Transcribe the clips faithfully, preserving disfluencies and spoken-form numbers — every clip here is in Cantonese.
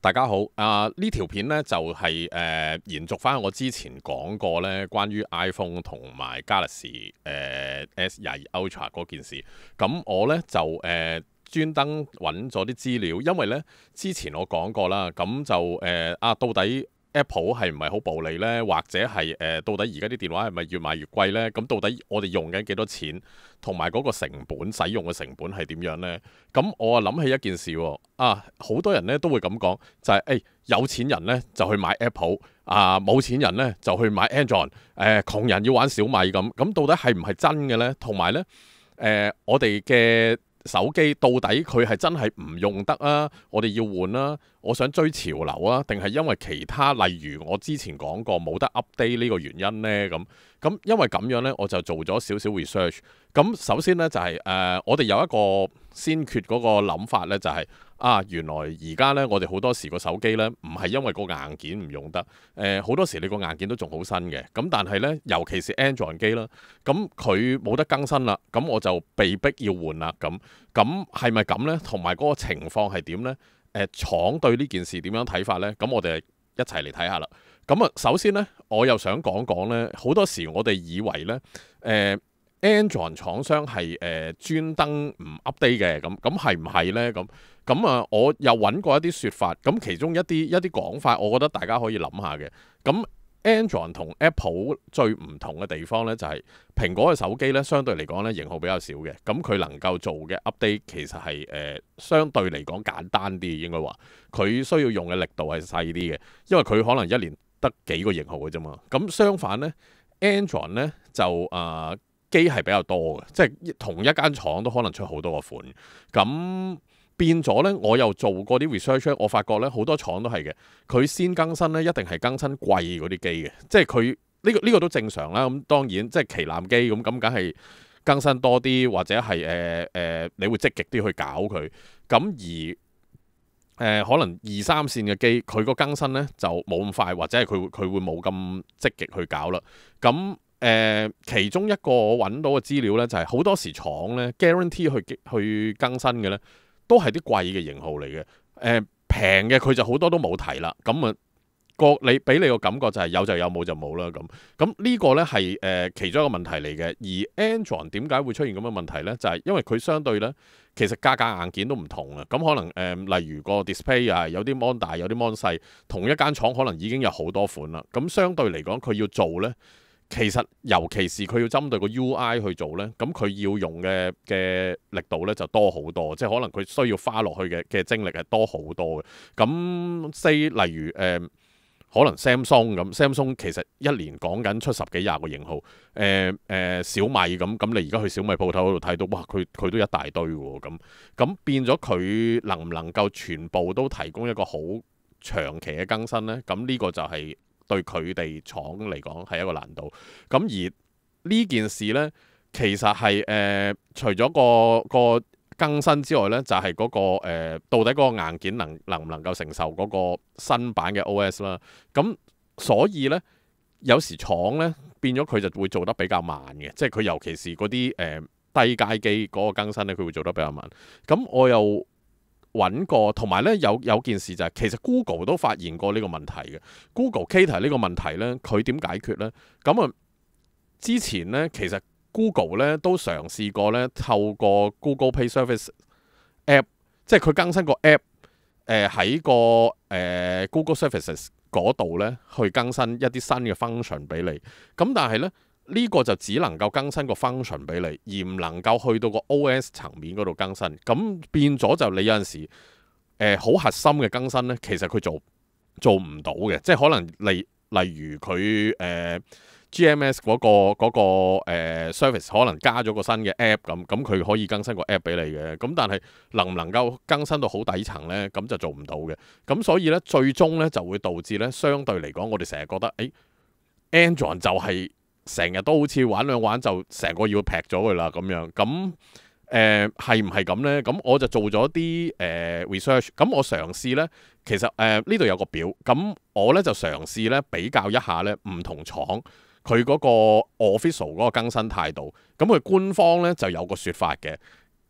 大家好，啊呢條片呢，就係、誒、延續翻我之前講過呢關於 iPhone 同埋 Galaxy 誒 S 廿二 Ultra 嗰件事。咁我呢，就誒專登揾咗啲資料，因為呢之前我講過啦，咁就誒啊到底 Apple 係唔係好暴利呢？或者係誒、呃、到底而家啲電話係咪越賣越貴呢？咁到底我哋用緊幾多錢，同埋嗰個成本使用嘅成本係點樣呢？咁我啊諗起一件事喎，啊好多人咧都會咁講，就係、是、誒、欸、有錢人咧就去買 Apple，啊冇錢人咧就去買 Android，誒、呃、窮人要玩小米咁，咁到底係唔係真嘅呢？同埋呢，誒、呃、我哋嘅手機到底佢係真係唔用得啊？我哋要換啦，我想追潮流啊，定係因為其他例如我之前講過冇得 update 呢個原因呢？咁咁因為咁樣呢，我就做咗少少 research。咁首先呢，就係、是、誒、呃、我哋有一個先決嗰個諗法呢，就係、是、啊原來而家呢，我哋好多時個手機呢，唔係因為個硬件唔用得，誒、呃、好多時你個硬件都仲好新嘅。咁但係呢，尤其是 Android 機啦，咁佢冇得更新啦，咁我就被逼要換啦。咁咁係咪咁呢？同埋嗰個情況係點呢？誒、呃、廠對呢件事點樣睇法呢？咁我哋一齊嚟睇下啦。咁啊，首先呢，我又想講講呢，好多時我哋以為呢，誒、呃、Android 廠商係誒專登唔 update 嘅，咁咁係唔係呢？咁咁啊，我又揾過一啲説法，咁其中一啲一啲講法，我覺得大家可以諗下嘅。咁 Android 同 Apple 最唔同嘅地方呢，就係、是、蘋果嘅手機呢，相對嚟講呢，型號比較少嘅，咁佢能夠做嘅 update 其實係誒、呃、相對嚟講簡單啲，應該話佢需要用嘅力度係細啲嘅，因為佢可能一年得幾個型號嘅啫嘛。咁相反呢 Android 呢就啊機係比較多嘅，即係同一間廠都可能出好多個款。咁變咗呢，我又做過啲 research，我發覺呢好多廠都係嘅，佢先更新呢一定係更新貴嗰啲機嘅，即係佢呢個呢、呢個都正常啦。咁當然即係旗艦機咁，咁梗係更新多啲，或者係誒誒，你會積極啲去搞佢。咁而誒、呃、可能二三線嘅機，佢個更新呢就冇咁快，或者係佢佢會冇咁積極去搞啦。咁誒、呃、其中一個我揾到嘅資料呢，就係、是、好多時廠呢 guarantee 去去更新嘅呢，都係啲貴嘅型號嚟嘅。誒平嘅佢就好多都冇提啦。咁啊個你俾你個感覺就係有就有，冇就冇啦。咁咁呢個呢係誒、呃、其中一個問題嚟嘅。而 Android 點解會出現咁嘅問題呢？就係、是、因為佢相對呢，其實價格硬件都唔同啊。咁可能誒、呃、例如個 display 啊，有啲 mon 大，有啲 mon 細，同一間廠可能已經有好多款啦。咁相對嚟講，佢要做呢。其實尤其是佢要針對個 U I 去做呢，咁佢要用嘅嘅力度呢就多好多，即係可能佢需要花落去嘅嘅精力係多好多嘅。咁 say 例如誒、呃，可能 Samsung 咁，Samsung 其實一年講緊出十幾廿個型號，誒、呃、誒、呃、小米咁，咁你而家去小米鋪頭嗰度睇到，哇，佢佢都一大堆喎，咁咁變咗佢能唔能夠全部都提供一個好長期嘅更新呢？咁呢個就係、是。對佢哋廠嚟講係一個難度，咁而呢件事呢，其實係誒、呃、除咗個個更新之外呢，就係、是、嗰、那個、呃、到底嗰個硬件能能唔能夠承受嗰個新版嘅 O S 啦。咁所以呢，有時廠呢變咗佢就會做得比較慢嘅，即係佢尤其是嗰啲誒低階機嗰個更新呢，佢會做得比較慢。咁我又揾過，同埋咧有有件事就係、是、其實 Google 都發現過呢個問題嘅。Google Cater 呢個問題咧，佢點解決呢？咁啊，之前咧其實 Google 咧都嘗試過咧，透過 Google Play Service App， 即係佢更新個 App，誒喺個誒、呃、Google Services 嗰度咧去更新一啲新嘅 function 俾你。咁但係咧。呢個就只能夠更新個 function 俾你，而唔能夠去到個 O S 層面嗰度更新。咁變咗就你有陣時誒好、呃、核心嘅更新呢，其實佢做做唔到嘅。即係可能例例如佢誒、呃、G M S 嗰、嗰個嗰、嗰個、呃、service 可能加咗個新嘅 app 咁，咁佢可以更新個 app 俾你嘅。咁但係能唔能夠更新到好底層呢？咁就做唔到嘅。咁所以呢，最終呢就會導致呢，相對嚟講，我哋成日覺得誒、欸、Android 就係、是。成日都好似玩兩玩就成個要劈咗佢啦咁樣，咁誒係唔係咁呢？咁我就做咗啲誒 research，咁我嘗試呢，其實誒呢度有個表，咁我呢就嘗試呢比較一下呢唔同廠佢嗰個 official 嗰個更新態度，咁佢官方呢就有個説法嘅，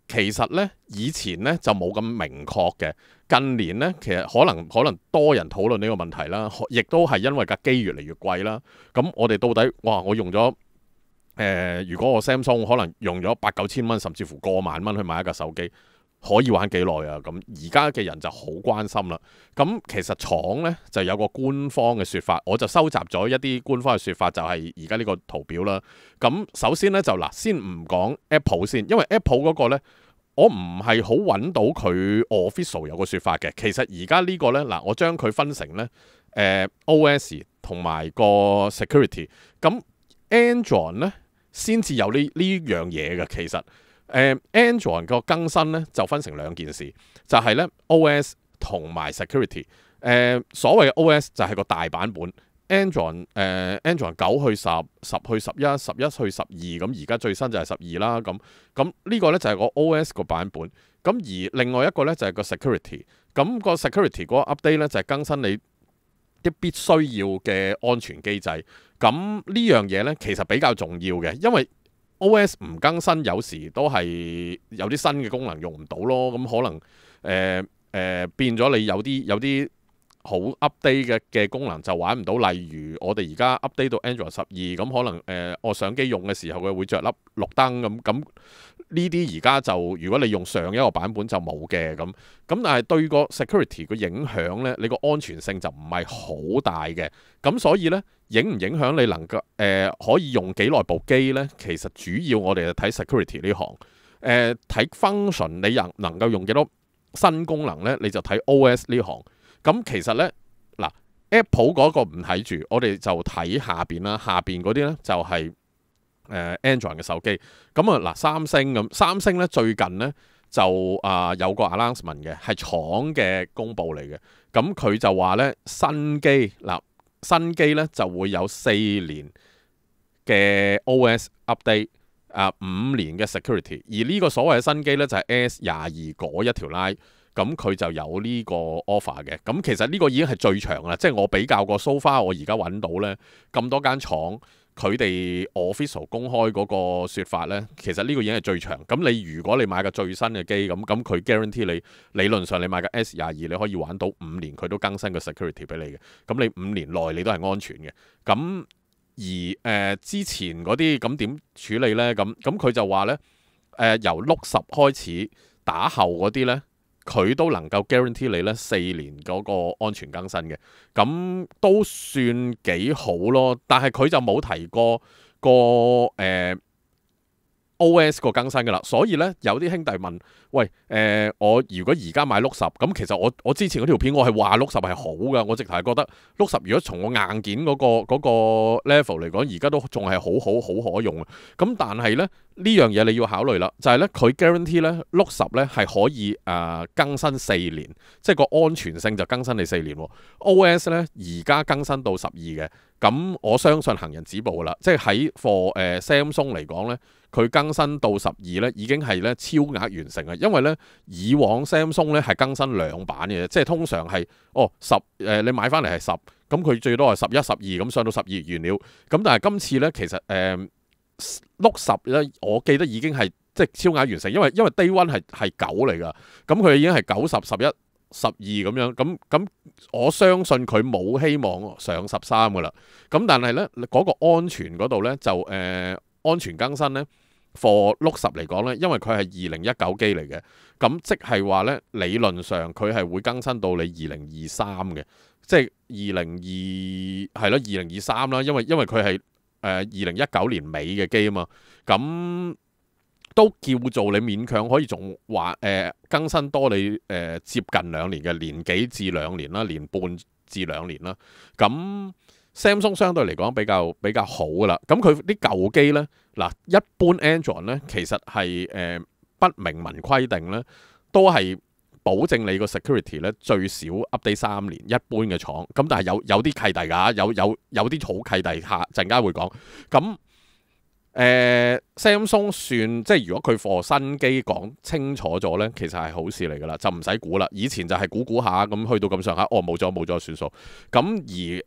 其實呢，以前呢就冇咁明確嘅，近年呢，其實可能可能多人討論呢個問題啦，亦都係因為架機越嚟越貴啦。咁我哋到底哇，我用咗誒、呃，如果我 Samsung 可能用咗八九千蚊，甚至乎過萬蚊去買一架手機。可以玩幾耐啊？咁而家嘅人就好關心啦。咁其實廠呢就有個官方嘅説法，我就收集咗一啲官方嘅説法，就係而家呢個圖表啦。咁首先呢，就嗱，先唔講 Apple 先，因為 Apple 嗰個呢，我唔係好揾到佢 official 有個説法嘅。其實而家呢個呢，嗱，我將佢分成呢、呃、O S 同埋個 security。咁 Android 呢，先至有呢呢樣嘢嘅，其實。誒、uh, Android 個更新咧就分成兩件事，就係、是、咧 O S 同埋 security。誒、uh, 所謂嘅 O S 就係個大版本 ，Android 誒、uh, Android 九去十，十去十一，十一去十二，咁而家最新就係十二啦。咁咁呢個咧就係個 O S 個版本。咁而另外一個咧就係個 security。咁個 security 嗰個 update 咧就係更新你啲必須要嘅安全機制。咁呢樣嘢咧其實比較重要嘅，因為O S 唔更新，有時都係有啲新嘅功能用唔到咯。咁可能誒誒、呃呃、變咗你有啲有啲好 update 嘅嘅功能就玩唔到。例如我哋而家 update 到 Android 十二，咁可能誒、呃、我相機用嘅時候佢會着粒綠燈咁。咁呢啲而家就如果你用上一個版本就冇嘅咁。咁但係對個 security 個影響呢，你個安全性就唔係好大嘅。咁所以呢，影唔影響你能夠誒、呃、可以用幾耐部機呢？其實主要我哋就睇 security 呢行，誒睇 function 你能能夠用幾多新功能呢？你就睇 O S 呢行。咁其實呢，嗱 Apple 嗰個唔睇住，我哋就睇下邊啦。下邊嗰啲呢，就係、是、誒、呃、Android 嘅手機。咁啊嗱，三星咁，三星呢最近呢，就啊、呃、有個 announcement 嘅，係廠嘅公佈嚟嘅。咁佢就話呢，新機嗱。新機咧就會有四年嘅 O S update，啊五年嘅 security，而呢個所謂嘅新機咧就係 S 廿二嗰一條 line，咁佢就有呢個 offer 嘅。咁其實呢個已經係最長啦，即係我比較過 so far，我而家揾到咧咁多間廠，佢哋 official 公開嗰個説法咧，其實呢個已經係最長。咁你如果你買個最新嘅機，咁咁佢 guarantee 你理論上你買個 S 廿二，你可以玩到五年，佢都更新個 security 俾你嘅。咁你五年內你都係安全嘅。咁而誒、呃、之前嗰啲咁點處理呢？咁咁佢就話呢，誒、呃、由碌十開始打後嗰啲呢，佢都能夠 guarantee 你呢四年嗰個安全更新嘅。咁都算幾好咯。但係佢就冇提過個誒、呃、O S 個更新噶啦。所以呢，有啲兄弟問：喂，誒、呃、我如果而家買碌十，咁其實我我之前嗰條片我係話碌十係好噶，我直頭係覺得碌十如果從個硬件嗰、嗰個、嗰個 level 嚟講，而家都仲係好好好可用啊。咁但係呢，呢樣嘢你要考慮啦，就係、是、呢，佢 guarantee 呢碌十呢係可以誒、呃、更新四年，即係個安全性就更新你四年。O S 呢而家更新到十二嘅，咁我相信行人止步噶啦，即係喺 for 誒 Samsung 嚟講呢。佢更新到十二咧，已經係咧超額完成啊！因為咧以往 Samsung 咧係更新兩版嘅，即係通常係哦十誒、呃、你買翻嚟係十，咁佢最多係十一、十二咁上到十二完了。咁但係今次咧其實誒碌十咧，我記得已經係即係超額完成，因為因為 Day One 係係九嚟㗎，咁佢已經係九十、十一、十二咁樣，咁咁我相信佢冇希望上十三㗎啦。咁但係咧嗰個安全嗰度咧就誒、呃、安全更新咧。For 碌十嚟講咧，因為佢係二零一九機嚟嘅，咁即係話咧理論上佢係會更新到你二零二三嘅，即係二零二係咯二零二三啦，因為因為佢係誒二零一九年尾嘅機啊嘛，咁都叫做你勉強可以仲話誒更新多你誒、呃、接近兩年嘅年幾至兩年啦，年半至兩年啦，咁。Samsung 相對嚟講比較比較好噶啦，咁佢啲舊機呢，嗱一般 Android 呢，其實係誒、呃、不明文規定呢，都係保證你個 security 呢最少 update 三年，一般嘅廠，咁但係有有啲契弟㗎，有有有啲好契弟，下陣間會講。咁誒、呃、Samsung 算即係如果佢貨新機講清楚咗呢，其實係好事嚟㗎啦，就唔使估啦。以前就係估估下咁去到咁上下，哦冇咗冇咗算數。咁而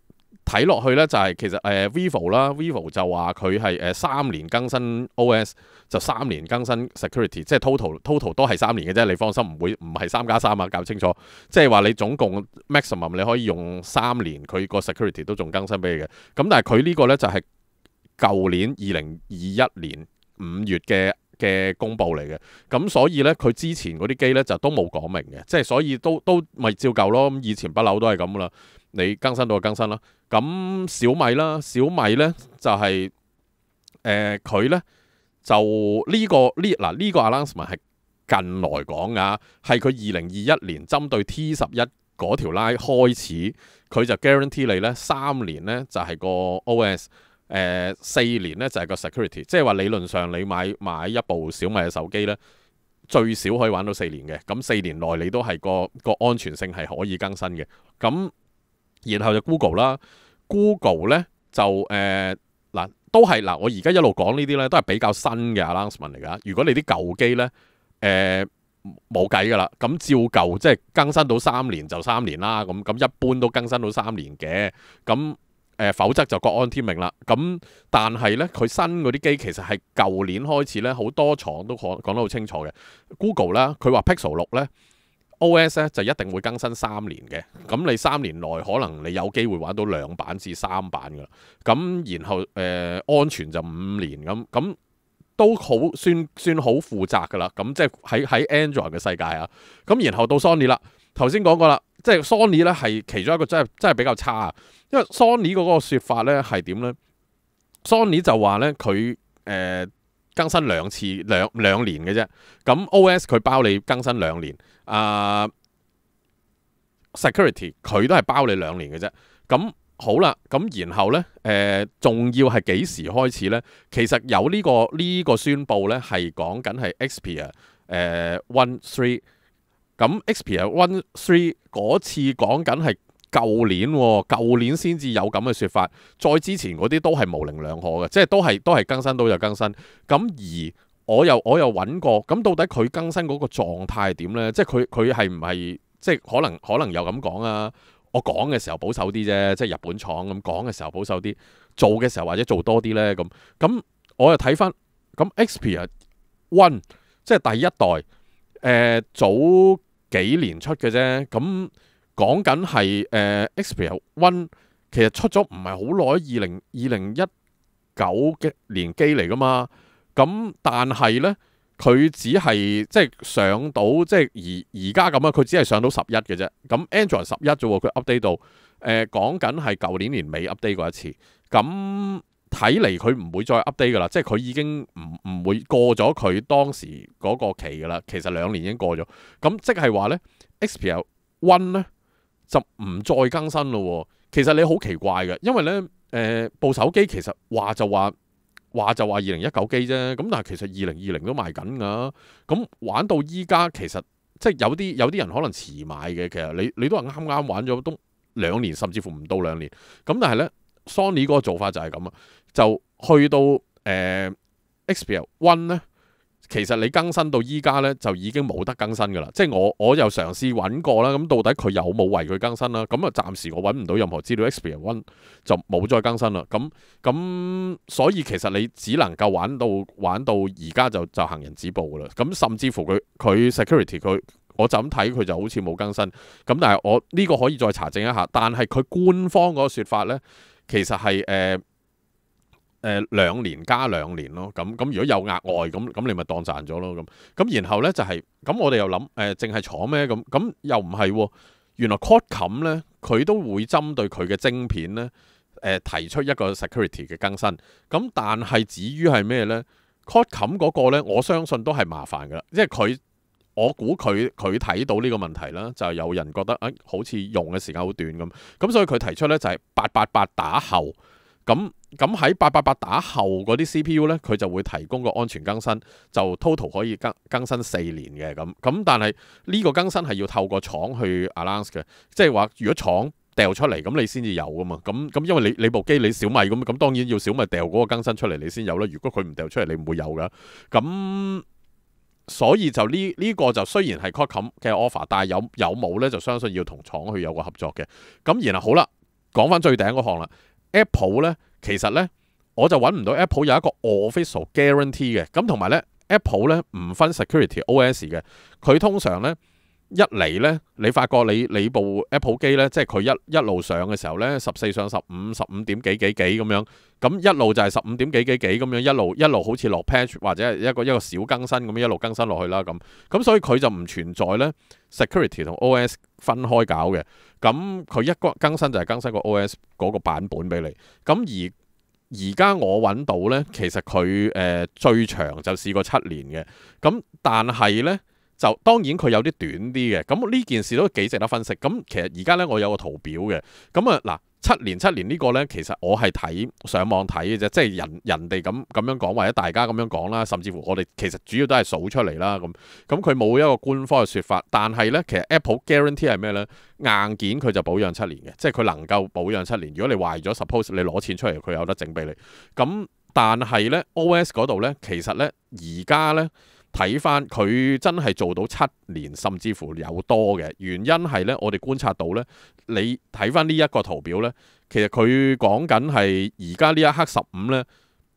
睇落去咧就係、是、其實誒、呃、Vivo 啦 ，Vivo 就話佢係誒三年更新 O S， 就三年更新 security，即係 total total 都係三年嘅啫，你放心唔會唔係三加三啊，搞清楚。即係話你總共 maximum 你可以用三年，佢個 security 都仲更新俾你嘅。咁但係佢呢個咧就係、是、舊年二零二一年五月嘅嘅公佈嚟嘅，咁所以咧佢之前嗰啲機咧就都冇講明嘅，即係所以都都咪照舊咯。咁以前不嬲都係咁噶啦，你更新到就更新啦。咁小米啦，小米咧就係誒佢咧就呢、這個呢嗱呢個 announcement 係近來講噶，係佢二零二一年針對 T 十一嗰條 line 開始，佢就 guarantee 你咧三年咧就係、是、個 O S。誒、呃、四年咧就係、是、個 security，即係話理論上你買買一部小米嘅手機咧，最少可以玩到四年嘅。咁四年內你都係個個安全性係可以更新嘅。咁然後就 Google 啦 ，Google 咧就誒嗱、呃、都係嗱，我而家一路講呢啲咧都係比較新嘅 announcement 嚟㗎。如果你啲舊機咧誒冇計㗎啦，咁、呃、照舊即係更新到三年就三年啦。咁咁一般都更新到三年嘅。咁誒、呃，否則就國安天命啦。咁但係咧，佢新嗰啲機其實係舊年開始咧，好多廠都講講得好清楚嘅。Google 啦，佢話 Pixel 六咧 O S 咧就一定會更新三年嘅。咁你三年內可能你有機會玩到兩版至三版噶啦。咁然後誒、呃、安全就五年咁，咁都好算算好負責噶啦。咁即係喺喺 Android 嘅世界啊。咁然後到 Sony 啦，頭先講過啦，即係 Sony 咧係其中一個真係真係比較差啊。因為 Sony 嗰個説法咧係點咧 ？Sony 就話咧佢誒更新兩次兩兩年嘅啫。咁 O S 佢包你更新兩年，啊、呃、security 佢都係包你兩年嘅啫。咁好啦，咁然後咧誒仲要係幾時開始咧？其實有呢、這個呢、這個宣佈咧係講緊係 Xperia 誒 One Three。咁 Xperia One Three 嗰次講緊係舊年，舊年先至有咁嘅説法。再之前嗰啲都係模棱兩可嘅，即係都係都係更新到就更新。咁而我又我又揾過，咁到底佢更新嗰個狀態係點呢？即係佢佢係唔係即係可能可能又咁講啊？我講嘅時候保守啲啫，即係日本廠咁講嘅時候保守啲，做嘅時候或者做多啲呢。咁咁我又睇翻咁 Xperia One 即係第一代，誒、呃、早幾年出嘅啫，咁。講緊係誒 Xperia One 其實出咗唔係好耐，二零二零一九嘅年機嚟噶嘛。咁但係呢，佢只係即係上到即係而而家咁啊，佢只係上到十一嘅啫。咁 Android 十一啫喎，佢 update 到誒講緊係舊年年尾 update 過一次。咁睇嚟佢唔會再 update 噶啦，即係佢已經唔唔會過咗佢當時嗰個期噶啦。其實兩年已經過咗。咁即係話呢 Xperia One 呢。就唔再更新咯。其實你好奇怪嘅，因為咧誒、呃、部手機其實話就話話就話二零一九機啫。咁但係其實二零二零都賣緊㗎。咁玩到依家其實即係有啲有啲人可能遲買嘅。其實你你都係啱啱玩咗都兩年，甚至乎唔到兩年。咁但係咧 Sony 嗰個做法就係咁啊，就去到誒、呃、Xperia One 咧。其實你更新到依家咧，就已經冇得更新噶啦。即係我我又嘗試揾過啦，咁到底佢有冇為佢更新啦？咁啊，暫時我揾唔到任何資料。Xperia One 就冇再更新啦。咁咁，所以其實你只能夠玩到玩到而家就就行人止步噶啦。咁甚至乎佢佢 security 佢，我就咁睇佢就好似冇更新。咁但係我呢、這個可以再查證一下。但係佢官方嗰個説法咧，其實係誒。呃誒、呃、兩年加兩年咯，咁咁如果有額外咁咁，你咪當賺咗咯咁。咁然後咧就係、是、咁，我哋又諗誒，淨係廠咩咁？咁又唔係喎。原來 Qualcomm 咧，佢都會針對佢嘅晶片咧，誒、呃、提出一個 security 嘅更新。咁但係至於係咩咧 Qualcomm 嗰個咧，我相信都係麻煩噶啦，即係佢我估佢佢睇到呢個問題啦，就係有人覺得誒、哎、好似用嘅時間好短咁，咁所以佢提出咧就係八八八打後。咁咁喺八八八打後嗰啲 C P U 咧，佢就會提供個安全更新，就 total 可以更更新四年嘅咁。咁但係呢個更新係要透過廠去 announce 嘅，即係話如果廠掉出嚟，咁你先至有噶嘛。咁咁因為你你部機你小米咁，咁當然要小米掉嗰個更新出嚟，你先有啦。如果佢唔掉出嚟，你唔會有噶。咁所以就呢呢、這個就雖然係 Qualcomm 嘅 offer，但係有有冇咧就相信要同廠去有個合作嘅。咁然後好啦。 講翻最頂嗰項啦 ，Apple 咧其實咧我就揾唔到 Apple 有一個 official guarantee 嘅，咁同埋咧 Apple 咧唔分 security O S 嘅，佢通常咧。一嚟咧，你發覺你你部 Apple 機咧，即係佢一一路上嘅時候咧，十四上十五、十五點幾幾幾咁樣，咁一路就係十五點幾幾幾咁樣，一路一路好似落 patch 或者係一個一個小更新咁樣一路更新落去啦咁，咁所以佢就唔存在咧 security 同 O S 分開搞嘅，咁佢一個更新就係更新個 O S 嗰個版本俾你，咁而而家我揾到咧，其實佢誒、呃、最長就試過七年嘅，咁但係咧。就當然佢有啲短啲嘅，咁呢件事都幾值得分析。咁其實而家呢，我有個圖表嘅，咁啊嗱七年七年呢個呢，其實我係睇上網睇嘅啫，即係人人哋咁咁樣講，或者大家咁樣講啦，甚至乎我哋其實主要都係數出嚟啦。咁咁佢冇一個官方嘅説法，但係呢，其實 Apple guarantee 係咩呢？硬件佢就保養七年嘅，即係佢能夠保養七年。如果你壞咗 ，suppose 你攞錢出嚟，佢有得整俾你。咁但係呢 O S 嗰度呢，其實呢，而家呢。睇翻佢真係做到七年，甚至乎有多嘅原因係呢。我哋觀察到呢，你睇翻呢一個圖表呢，其實佢講緊係而家呢一刻十五呢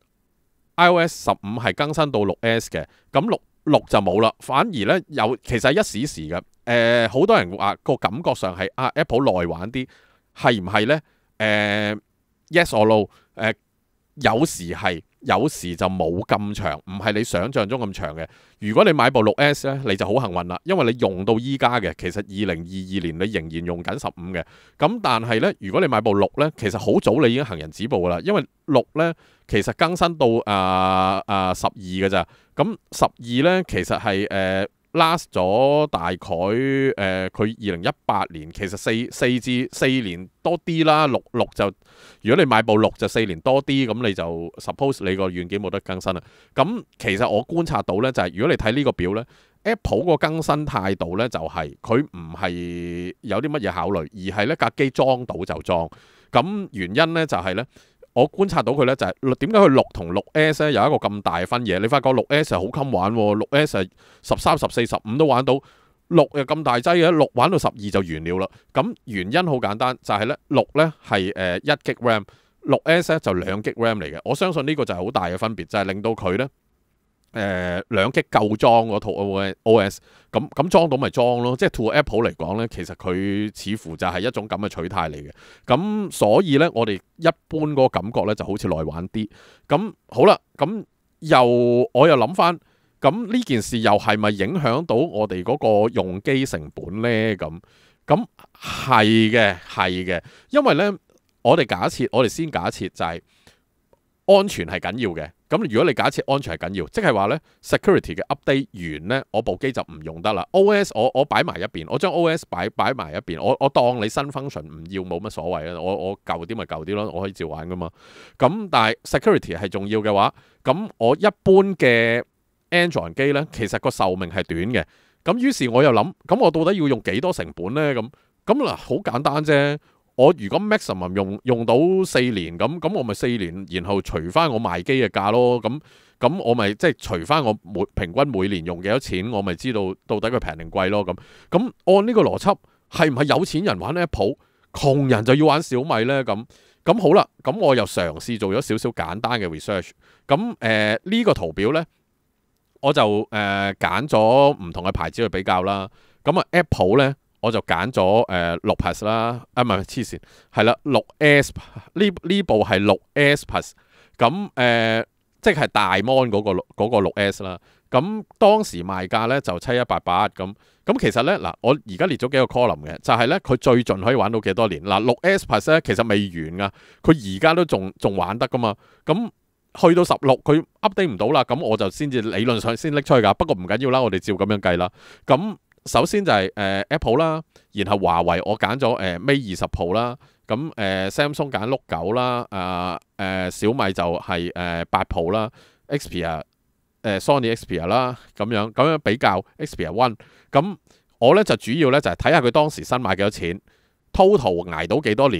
iOS 十五係更新到六 S 嘅，咁六六就冇啦，反而呢，有其實係一時時嘅。誒、呃，好多人話個感覺上係啊 Apple 內玩啲，係唔係呢？誒、呃、，yes or no？誒、呃，有時係。有時就冇咁長，唔係你想象中咁長嘅。如果你買部六 S 咧，你就好幸運啦，因為你用到依家嘅，其實二零二二年你仍然用緊十五嘅。咁但係呢，如果你買部六呢，其實好早你已經行人止步噶啦，因為六呢其實更新到啊啊十二嘅咋。咁十二呢，其實係誒。呃 last 咗大概誒，佢二零一八年其實四四至四年多啲啦，六六就如果你買部六就四年多啲，咁你就 suppose 你個軟件冇得更新啦。咁其實我觀察到呢，就係、是、如果你睇呢個表呢 Apple 個更新態度呢，就係佢唔係有啲乜嘢考慮，而係呢架機裝到就裝。咁原因呢，就係、是、呢。我觀察到佢咧就係點解佢六同六 S 咧有一個咁大分野？你發覺六 S 係好襟玩喎，六 S 係十三、十四、十五都玩到，六又咁大劑嘅，六玩到十二就完了啦。咁原因好簡單，就係咧六咧係誒一 G RAM，六 S 咧就兩 G RAM 嚟嘅。我相信呢個就係好大嘅分別，就係、是、令到佢咧。誒兩 G 夠裝嗰套 O S， 咁咁裝到咪裝咯，即係 to Apple 嚟講呢，其實佢似乎就係一種咁嘅取態嚟嘅。咁所以呢，我哋一般嗰個感覺呢就好似內玩啲。咁好啦，咁又我又諗翻，咁呢件事又係咪影響到我哋嗰個用機成本呢？咁咁係嘅，係嘅，因為呢，我哋假設，我哋先假設就係安全係緊要嘅。咁如果你假設安全係緊要，即係話呢 security 嘅 update 完呢，我部機就唔用得啦。O S 我我擺埋一邊，我將 O S 擺擺埋一邊，我我當你新 function 唔要冇乜所謂啊。我我舊啲咪舊啲咯，我可以照玩噶嘛。咁但係 security 係重要嘅話，咁我一般嘅 Android 機呢，其實個壽命係短嘅。咁於是我又諗，咁我到底要用幾多成本呢？咁咁嗱，好簡單啫。我如果 maximum 用用到四年咁，咁我咪四年，然後除翻我賣機嘅價咯。咁咁我咪即係除翻我每平均每年用幾多錢，我咪知道到底佢平定貴咯。咁咁按呢個邏輯，係唔係有錢人玩 Apple，窮人就要玩小米呢？咁咁好啦，咁我又嘗試做咗少少簡單嘅 research。咁誒呢個圖表呢，我就誒揀咗唔同嘅牌子去比較啦。咁啊 Apple 呢。我就揀咗誒六 Plus 啦，啊唔係黐線，係啦六 S 呢呢部係六 S Plus，咁誒、呃、即係大 mon 嗰、嗰個嗰個六 S 啦。咁當時賣價咧就七一八八咁，咁其實咧嗱，我而家列咗幾個 column 嘅，就係咧佢最盡可以玩到幾多年嗱？六 S Plus 咧其實未完噶，佢而家都仲仲玩得噶嘛。咁去到十六佢 update 唔到啦，咁我就先至理論上先拎出去噶。不過唔緊要啦，我哋照咁樣計啦。咁首先就係、是、誒、呃、Apple 啦，然後華為我揀咗誒 Mate 二十 Pro 啦，咁誒、呃、Samsung 揀 Note 九啦，啊、呃、誒小米就係誒八 Pro 啦 ，Xperia 誒、呃、Sony Xperia 啦，咁樣咁樣比較 Xperia One，咁我咧就主要咧就係睇下佢當時新買幾多錢 ，total 捱到幾多年，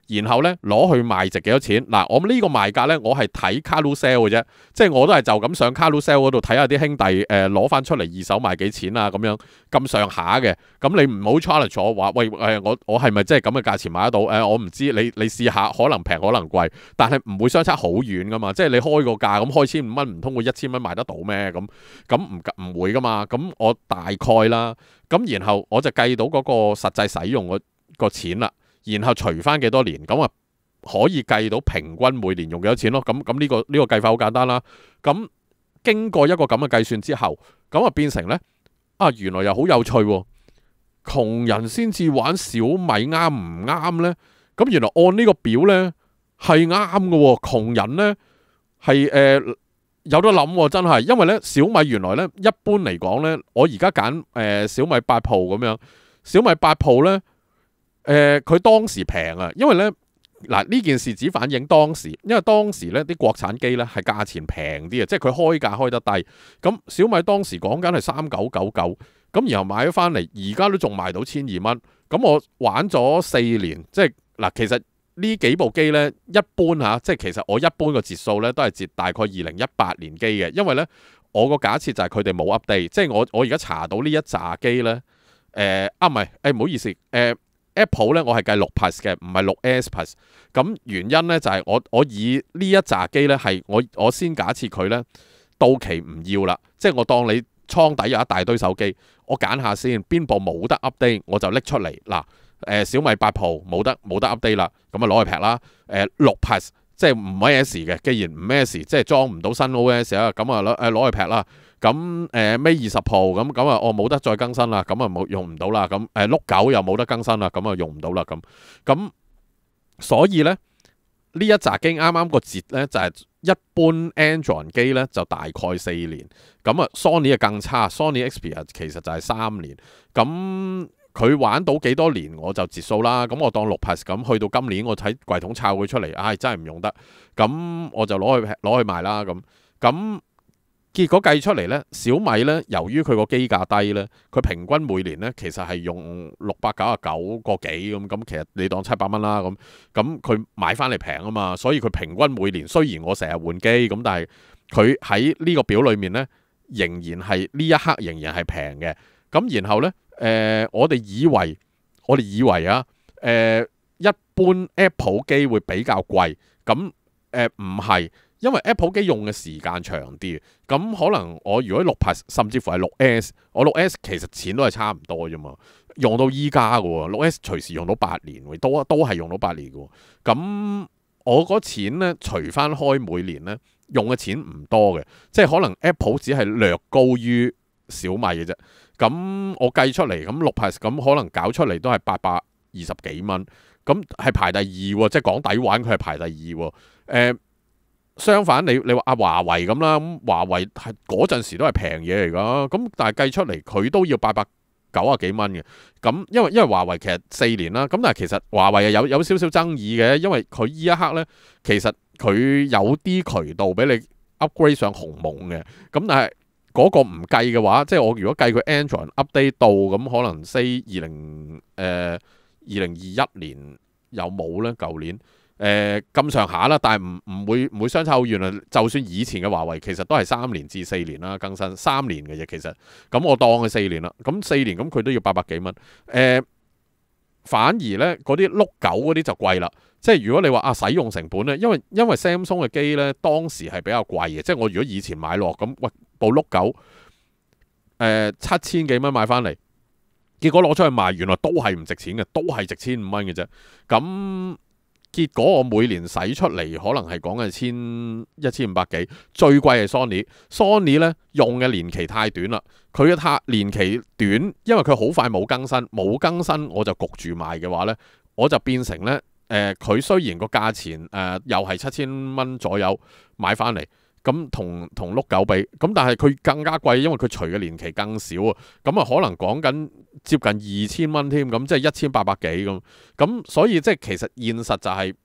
然後咧攞去賣值幾多錢？嗱，我呢個賣價咧，我係睇 Carousell 嘅啫，即係我都係就咁上 Carousell 嗰度睇下啲兄弟誒攞翻出嚟二手賣幾錢啊咁樣咁上下嘅。咁你唔好 challenge 我話喂誒、呃、我我係咪真係咁嘅價錢買得到？誒、呃、我唔知，你你試下，可能平可能貴，但係唔會相差好遠噶嘛。即係你開個價咁開千五蚊，唔通會一千蚊賣得到咩？咁咁唔唔會噶嘛。咁我大概啦，咁然後我就計到嗰個實際使用個個錢啦。然後除翻幾多年，咁啊可以計到平均每年用幾多錢咯。咁咁呢個呢個計法好簡單啦。咁經過一個咁嘅計算之後，咁啊變成呢，啊原來又好有趣喎。窮人先至玩小米啱唔啱呢？咁原來按呢個表呢係啱嘅喎。窮人呢係誒、呃、有得諗喎，真係。因為呢小米原來呢一般嚟講呢，我而家揀誒小米八 Pro 咁樣，小米八 Pro 呢。誒佢、呃、當時平啊，因為咧嗱呢件事只反映當時，因為當時咧啲國產機咧係價錢平啲啊，即係佢開價開得低。咁小米當時講緊係三九九九，咁然後買咗翻嚟，而家都仲賣到千二蚊。咁我玩咗四年，即係嗱，其實呢幾部機咧一般嚇，即係其實我一般個節數咧都係節大概二零一八年機嘅，因為咧我個假設就係佢哋冇 update，即係我我而家查到呢一紮機咧，誒、呃、啊唔係，誒唔好意思，誒、呃。Apple 咧，我係計六 Plus 嘅，唔係六 S Plus。咁原因咧就係我我以呢一紮機咧係我我先假設佢咧到期唔要啦，即係我當你倉底有一大堆手機，我揀下先邊部冇得 update，我就拎出嚟嗱。誒、呃、小米八 Pro 冇得冇得 update 啦，咁啊攞去劈啦。誒六 Plus 即係唔 S 嘅，既然唔 S，即係裝唔到新 O S 啊，咁啊攞誒攞去劈啦。咁誒 Mate 二十 Pro 咁咁啊，我冇得再更新啦，咁啊冇用唔到啦。咁誒碌九又冇得更新啦，咁啊用唔到啦。咁咁所以咧呢一紮機啱啱個節咧就係、是、一般 Android 機咧就大概四年，咁啊 Sony 啊更差 ，Sony Xperia 其實就係三年。咁佢玩到幾多年我就截數啦。咁我當六 Plus 咁去到今年我睇櫃桶抄佢出嚟，唉、哎、真係唔用得，咁我就攞去攞去賣啦。咁咁。結果計出嚟咧，小米咧，由於佢個機價低咧，佢平均每年咧其實係用六百九十九個幾咁，咁其實你當七百蚊啦咁，咁佢買翻嚟平啊嘛，所以佢平均每年雖然我成日換機咁，但係佢喺呢個表裏面咧，仍然係呢一刻仍然係平嘅。咁然後咧，誒、呃、我哋以為我哋以為啊，誒、呃、一般 Apple 機會比較貴，咁誒唔係。因為 Apple 機用嘅時間長啲，咁可能我如果六 Plus 甚至乎係六 S，我六 S 其實錢都係差唔多啫嘛，用到依家嘅喎，六 S 隨時用到八年，都都係用到八年嘅喎。咁我嗰錢咧除翻開每年咧用嘅錢唔多嘅，即係可能 Apple 只係略高於小米嘅啫。咁我計出嚟咁六 Plus 咁可能搞出嚟都係八百二十幾蚊，咁係排第二喎，即係講抵玩佢係排第二喎，呃相反，你你話阿華為咁啦，咁華為係嗰陣時都係平嘢嚟噶，咁但係計出嚟佢都要八百九啊幾蚊嘅，咁因為因為華為其實四年啦，咁但係其實華為有有少少爭議嘅，因為佢依一刻呢，其實佢有啲渠道俾你 upgrade 上鴻蒙嘅，咁但係嗰個唔計嘅話，即係我如果計佢 Android update 到咁，可能 say 二零誒二零二一年有冇呢？舊年？誒咁上下啦，但係唔唔會唔會相差好遠啊！就算以前嘅華為其實都係三年至四年啦，更新三年嘅啫。其實咁我當佢四年啦，咁四年咁佢都要八百幾蚊。誒、呃、反而呢嗰啲碌九嗰啲就貴啦。即係如果你話啊使用成本呢，因為因為 Samsung 嘅機呢當時係比較貴嘅，即係我如果以前買落咁，喂部碌九誒七千幾蚊買翻嚟，結果攞出去賣，原來都係唔值錢嘅，都係值千五蚊嘅啫。咁結果我每年使出嚟可能係講緊千一千五百幾，最貴係 Sony。Sony 咧用嘅年期太短啦，佢嘅太年期短，因為佢好快冇更新，冇更新我就焗住賣嘅話呢，我就變成呢，誒、呃、佢雖然個價錢誒、呃、又係七千蚊左右買翻嚟。咁同同碌九比，咁但係佢更加貴，因為佢除嘅年期更少啊，咁啊可能講緊接近二千蚊添，咁即係一千八百幾咁，咁所以即係其實現實就係、是、誒、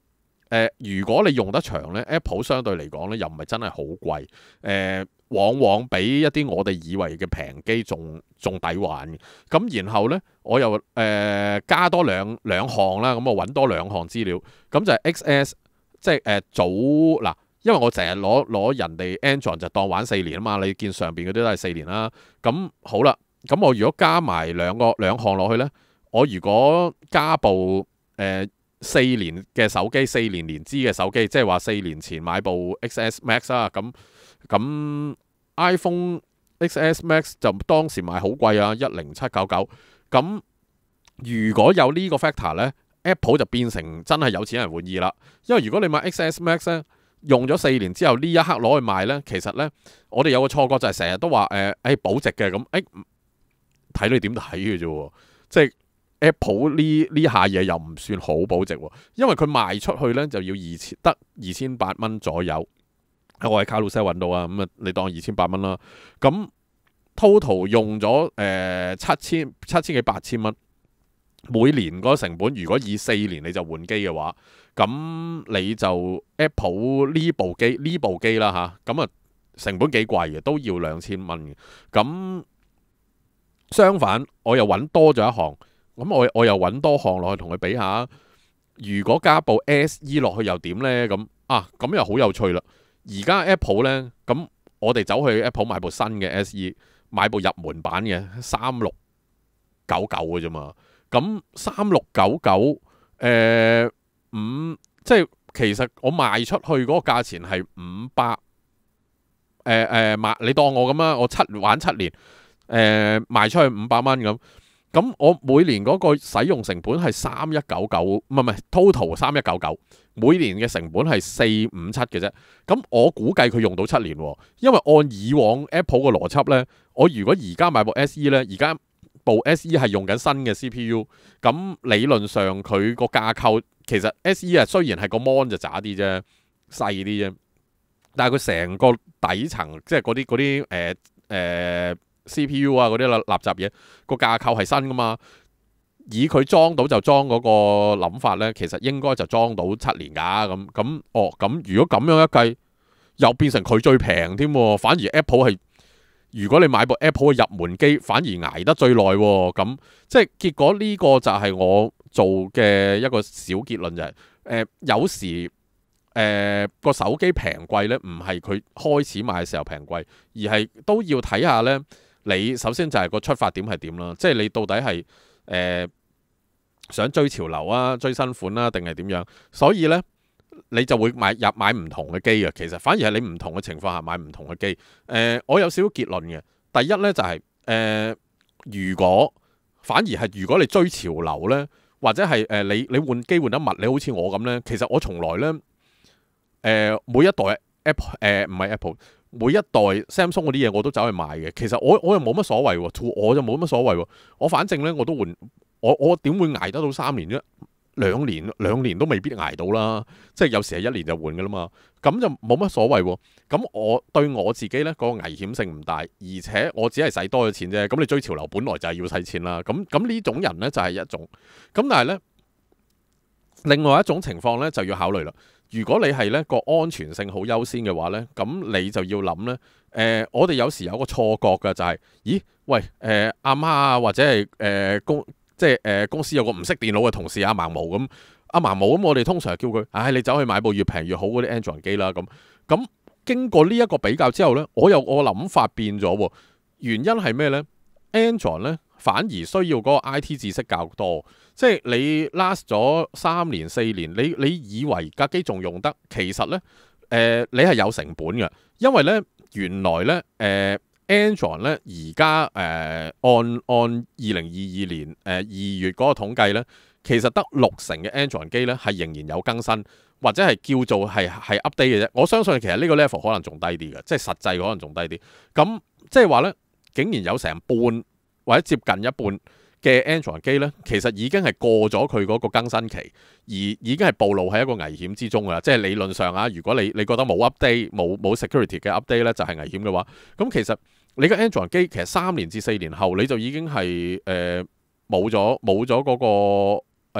呃，如果你用得長呢 Apple 相對嚟講呢，又唔係真係好貴，誒、呃，往往比一啲我哋以為嘅平機仲仲抵玩嘅。咁然後呢，我又誒、呃、加多兩兩項啦，咁我揾多兩項資料，咁就係 X S， 即係誒、呃、早嗱，因為我成日攞攞人哋 Android 就當玩四年啊嘛，你見上邊嗰啲都係四年啦。咁好啦，咁我如果加埋兩個兩項落去呢，我如果加部誒、呃四年嘅手機，四年年資嘅手機，即係話四年前買部 X S Max 啦，咁咁 iPhone X S Max 就當時買好貴啊，一零七九九。咁如果有呢個 factor 呢 Apple 就變成真係有錢人玩意啦。因為如果你買 X S Max 呢，用咗四年之後呢一刻攞去賣呢，其實呢，我哋有個錯覺就係成日都話誒誒保值嘅，咁誒睇你點睇嘅啫，即係。Apple 呢呢下嘢又唔算好保值喎，因為佢賣出去呢就要二千得二千八蚊左右，我喺 Carousell 揾到啊，咁啊你當二千八蚊啦，咁 total 用咗誒七千七千幾八千蚊，每年嗰個成本，如果以四年你就換機嘅話，咁你就 Apple 呢部機呢部機啦吓，咁啊成本幾貴嘅，都要兩千蚊嘅，咁相反我又揾多咗一項。咁我我又揾多項落去同佢比下，如果加部 S E 落去又點呢？咁啊，咁又好有趣啦！而家 Apple 呢，咁我哋走去 Apple 買部新嘅 S E， 買部入門版嘅三六九九嘅啫嘛。咁三六九九，誒五，即係其實我賣出去嗰個價錢係五百，誒誒賣你當我咁啦，我七玩七年，誒、呃、賣出去五百蚊咁。咁我每年嗰個使用成本係三一九九，唔係唔係 total 三一九九，每年嘅成本係四五七嘅啫。咁我估計佢用到七年，因為按以往 Apple 嘅邏輯呢，我如果而家買部 S E 呢，而家部 S E 係用緊新嘅 C P U，咁理論上佢個架構其實 S E 啊雖然係個 mon 就渣啲啫，細啲啫，但係佢成個底層即係嗰啲嗰啲誒誒。C P U 啊嗰啲垃垃圾嘢，個架構係新噶嘛，以佢裝到就裝嗰個諗法呢，其實應該就裝到七年噶咁咁哦咁如果咁樣一計，又變成佢最平添，反而 Apple 係如果你買部 Apple 嘅入門機，反而捱得最耐喎，咁即係結果呢個就係我做嘅一個小結論就係、是呃、有時。誒個、呃、手機平貴呢，唔係佢開始買嘅時候平貴，而係都要睇下呢。你首先就係個出發點係點啦，即係你到底係誒、呃、想追潮流啊、追新款啦、啊，定係點樣？所以呢，你就會買入買唔同嘅機嘅。其實反而係你唔同嘅情況下買唔同嘅機。誒、呃，我有少少結論嘅。第一呢，就係、是、誒、呃，如果反而係如果你追潮流呢，或者係誒、呃、你你換機換得密，你好似我咁呢，其實我從來呢。誒、呃、每一代 Apple 誒唔係 Apple，每一代 Samsung 嗰啲嘢我都走去買嘅。其實我我又冇乜所謂喎 ，to 我就冇乜所謂喎。我反正咧我都換，我我點會捱得到三年啫？兩年兩年都未必捱到啦。即係有時係一年就換噶啦嘛。咁就冇乜所謂喎。咁我對我自己咧嗰、嗰個危險性唔大，而且我只係使多咗錢啫。咁你追潮流本來就係要使錢啦。咁咁呢種人咧就係一種。咁但係咧，另外一種情況咧就要考慮啦。如果你係咧個安全性好優先嘅話咧，咁你就要諗咧。誒、呃，我哋有時有個錯覺嘅就係、是，咦？喂，誒、呃、阿媽啊，或者係誒、呃、公，即係誒、呃、公司有個唔識電腦嘅同事阿盲毛咁，阿盲毛咁，我哋通常係叫佢，唉、哎，你走去買部越平越好嗰啲 Android 機啦。咁咁經過呢一個比較之後咧，我有我諗法變咗喎。原因係咩咧 ？Android 咧反而需要嗰個 I T 知識較多。即係你 last 咗三年四年，你你以為架機仲用得，其實呢，誒、呃、你係有成本嘅，因為呢，原來呢，誒、呃、Android 呢而家誒按按二零二二年誒二、呃、月嗰個統計呢，其實得六成嘅 Android 機呢係仍然有更新，或者係叫做係係 update 嘅啫。我相信其實呢個 level 可能仲低啲嘅，即係實際可能仲低啲。咁即係話呢，竟然有成半或者接近一半嘅 Android 機咧，其實已經係過咗佢嗰個更新期，而已經係暴露喺一個危險之中噶啦。即係理論上啊，如果你你覺得冇 update 冇冇 security 嘅 update 咧，就係危險嘅話，咁其實你個 Android 機其實三年至四年後你就已經係誒冇咗冇咗嗰個誒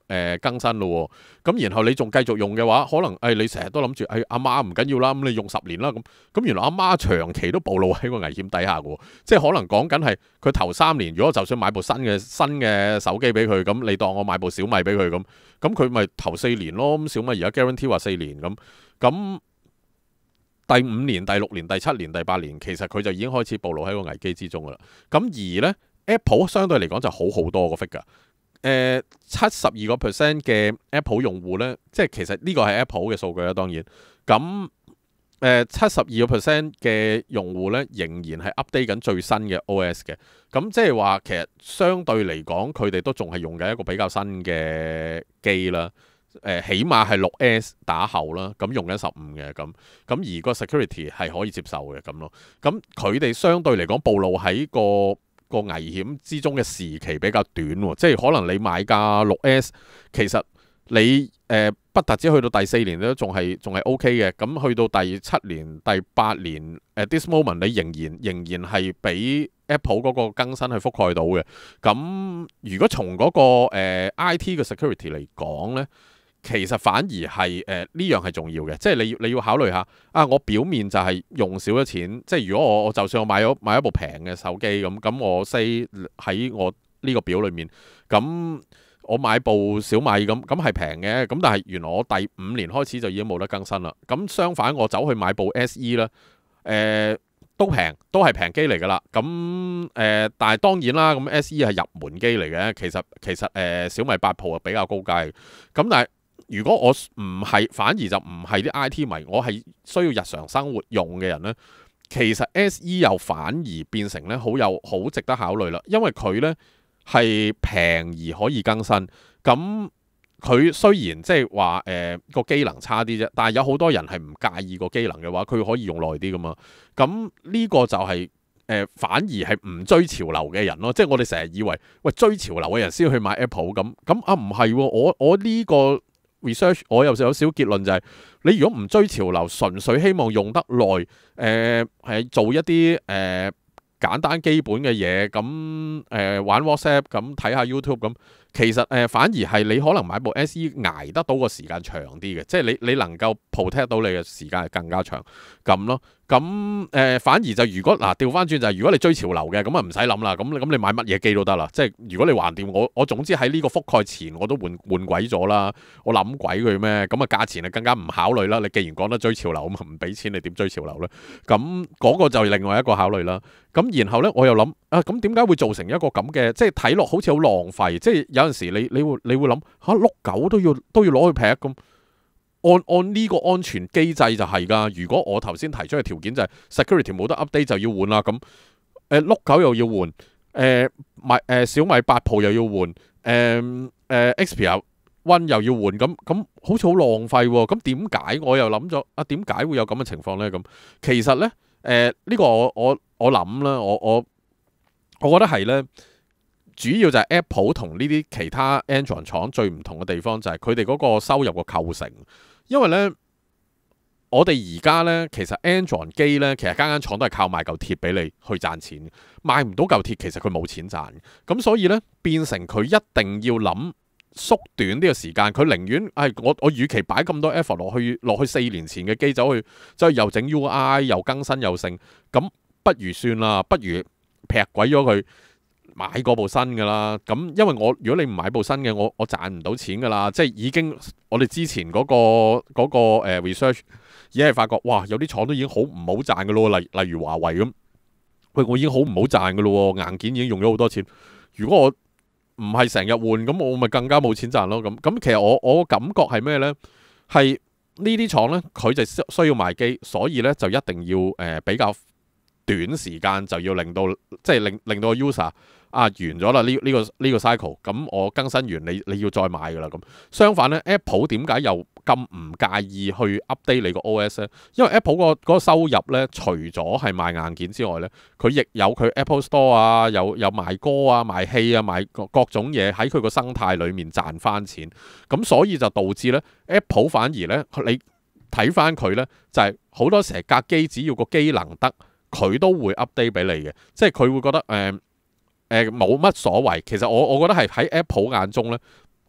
誒更新咯。咁然後你仲繼續用嘅話，可能誒、哎、你成日都諗住誒阿媽唔緊要啦，咁你用十年啦咁。咁原來阿媽長期都暴露喺個危險底下嘅，即係可能講緊係佢頭三年，如果就算買部新嘅新嘅手機俾佢，咁你當我買部小米俾佢咁，咁佢咪頭四年咯。咁小米而家 guarantee 話四年咁，咁第五年、第六年、第七年、第八年，其實佢就已經開始暴露喺個危機之中噶啦。咁而呢 Apple 相對嚟講就好好多個 figure。誒七十二個 percent 嘅 Apple 用戶呢，即係其實呢個係 Apple 嘅數據啦，當然咁誒七十二個 percent 嘅用戶呢，仍然係 update 緊最新嘅 O S 嘅。咁即係話其實相對嚟講，佢哋都仲係用緊一個比較新嘅機啦。誒、呃、起碼係六 S 打後啦，咁用緊十五嘅咁，咁而個 security 係可以接受嘅咁咯。咁佢哋相對嚟講暴露喺個個危險之中嘅時期比較短喎，即係可能你買架六 S，其實你誒、呃、不特止去到第四年都仲係仲係 OK 嘅，咁去到第七年、第八年誒、呃、this moment 你仍然仍然係俾 Apple 嗰個更新係覆蓋到嘅。咁如果從嗰、那個、呃、I T 嘅 security 嚟講呢，其實反而係誒呢樣係重要嘅，即係你要你要考慮下啊！我表面就係用少咗錢，即係如果我我就算我買咗買一部平嘅手機咁，咁我 say 喺我呢個表裏面，咁我買部小米咁，咁係平嘅，咁但係原來我第五年開始就已經冇得更新啦。咁相反，我走去買部 S E 啦，誒、呃、都平，都係平機嚟噶啦。咁誒、呃，但係當然啦，咁 S E 係入門機嚟嘅，其實其實誒、呃、小米八 Pro 比較高階，咁但係。如果我唔係，反而就唔係啲 I T 迷，我係需要日常生活用嘅人呢，其實 S E 又反而變成咧好有好值得考慮啦，因為佢呢係平而可以更新。咁佢雖然即係話誒個機能差啲啫，但係有好多人係唔介意個機能嘅話，佢可以用耐啲噶嘛。咁呢個就係、是、誒、呃、反而係唔追潮流嘅人咯，即係我哋成日以為喂追潮流嘅人先去買 Apple 咁，咁啊唔係喎，我我呢、這個。research 我有有少結論就係、是、你如果唔追潮流，純粹希望用得耐，誒、呃、係做一啲誒、呃、簡單基本嘅嘢，咁誒、呃、玩 WhatsApp 咁睇下 YouTube 咁，其實誒、呃、反而係你可能買部 S E 捱得到個時間長啲嘅，即係你你能夠 protect 到你嘅時間係更加長咁咯。咁誒、呃、反而就如果嗱調翻轉就係如果你追潮流嘅，咁啊唔使諗啦，咁咁你買乜嘢機都得啦。即係如果你橫掂我我總之喺呢個覆蓋前我都換換鬼咗啦，我諗鬼佢咩？咁啊價錢啊更加唔考慮啦。你既然講得追潮流，咁唔俾錢你點追潮流呢？咁嗰、那個就另外一個考慮啦。咁然後呢，我又諗啊，咁點解會造成一個咁嘅，即係睇落好似好浪費。即係有陣時你你會你會諗嚇碌九都要都要攞去劈咁。按按呢個安全機制就係㗎。如果我頭先提出嘅條件就係 security 冇得 update 就要換啦，咁誒碌九又要換，誒買誒小米八 Pro 又要換，誒、呃、誒、呃、Xperia One 又要換，咁咁好似好浪費喎。咁點解我又諗咗啊？點解會有咁嘅情況呢？咁其實呢，誒、呃、呢、呢個我我我諗啦，我我我覺得係呢。主要就係 Apple 同呢啲其他 Android 廠最唔同嘅地方就係佢哋嗰個收入個構成。因為呢，我哋而家呢，其實 Android 機呢，其實間間廠都係靠賣嚿鐵俾你去賺錢，賣唔到嚿鐵其實佢冇錢賺。咁所以呢，變成佢一定要諗縮短呢個時間，佢寧願係、哎、我我與其擺咁多 effort 落去落去四年前嘅機走去，走去又整 U I 又更新又剩，咁不如算啦，不如劈鬼咗佢。買嗰部新噶啦，咁因為我如果你唔買部新嘅，我我賺唔到錢噶啦，即係已經我哋之前嗰、嗰個、嗰個誒、呃、research 已經係發覺，哇有啲廠都已經好唔好賺噶咯，例例如華為咁，喂我已經好唔好賺噶咯，硬件已經用咗好多錢，如果我唔係成日換，咁我咪更加冇錢賺咯，咁咁其實我我感覺係咩呢？係呢啲廠呢，佢就需要賣機，所以呢就一定要誒、呃、比較短時間就要令到即係令令到個 user。啊，完咗啦！呢、呢、呢個呢、呢個 cycle，咁我更新完你你要再買噶啦咁。相反呢 Apple 點解又咁唔介意去 update 你個 O S 呢？因為 Apple 個嗰個收入呢，除咗係賣硬件之外呢，佢亦有佢 Apple Store 啊，有有賣歌啊、賣戲啊、賣各各種嘢喺佢個生態裡面賺翻錢。咁所以就導致呢 Apple 反而呢，你睇翻佢呢，就係、是、好多時架機只要個機能得，佢都會 update 俾你嘅，即係佢會覺得誒。呃誒冇乜所謂，其實我我覺得係喺 Apple 眼中咧，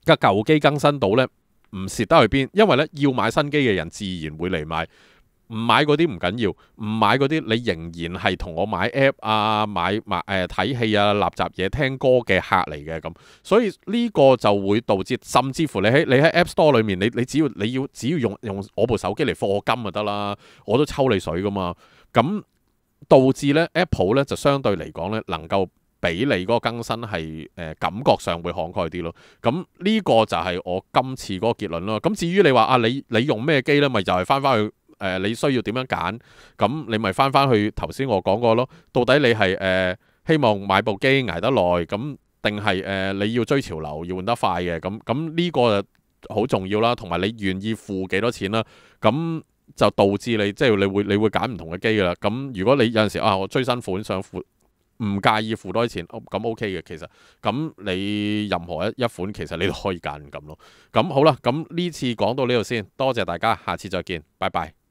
個舊機更新到呢，唔蝕得去邊，因為呢，要買新機嘅人自然會嚟買。唔買嗰啲唔緊要，唔買嗰啲你仍然係同我買 app 啊、買買誒睇戲啊、垃圾嘢聽歌嘅客嚟嘅咁，所以呢個就會導致，甚至乎你喺你喺 App Store 裏面，你你只要你要只要用用我部手機嚟課金就得啦，我都抽你水噶嘛，咁導致呢 Apple 呢就相對嚟講呢能夠俾你嗰個更新係誒、呃、感覺上會慷慨啲咯，咁呢個就係我今次嗰個結論咯。咁至於你話啊，你你用咩機呢？咪就係翻翻去。誒、呃，你需要點樣揀？咁你咪翻翻去頭先我講過咯。到底你係誒、呃、希望買部機捱得耐，咁定係誒你要追潮流，要換得快嘅？咁咁呢個就好重要啦。同埋你願意付幾多錢啦？咁就導致你即係你會你會揀唔同嘅機噶啦。咁如果你有陣時啊，我追新款想付，唔介意付多啲錢，咁 OK 嘅。其實咁你任何一一款其實你都可以揀咁咯。咁好啦，咁呢次講到呢度先，多謝大家，下次再見，拜拜。